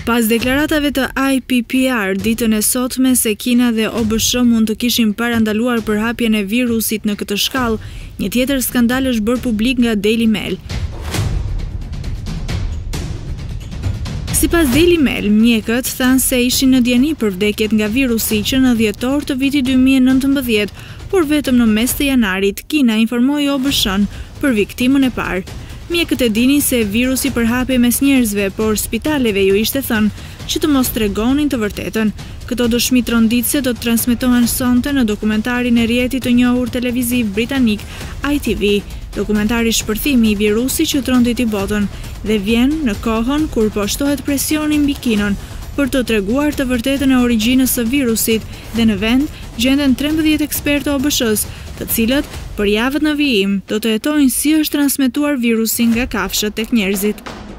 Pas deklaratave të IPPR ditën e sotme se Kina dhe OBSH mund të kishin parandaluar përhapjen e virusit në këtë shkallë, një tjetër skandal është bërë publik nga Daily Mail. Sipas Daily Mail, Mjekët thanë se ishin në dijeni për vdekjet nga virusi që në dhjetor të vitit 2019, por vetëm në mes të janarit, Kina informoi OBSH-në për viktimën e parë. Mjekët e dinin se virusi përhapej mes njerëzve, por spitaleve ju ishte thënë që të mos tregonin të vërtetën. Këto dëshmi tronditëse do të transmetohen sonte në dokumentarin e rrjetit të njohur televiziv britanik ITV, dokumentari shpërthimi i virusit që tronditi botën, dhe vjen në kohën kur po shtohet presioni mbi Kinën për të treguar të vërtetën e origjinës së virusit, dhe në vend gjenden 13 ekspertë OBSH-s, të cilët për javët në vijim do të hetojnë si është transmetuar virusi nga kafshët tek njerëzit.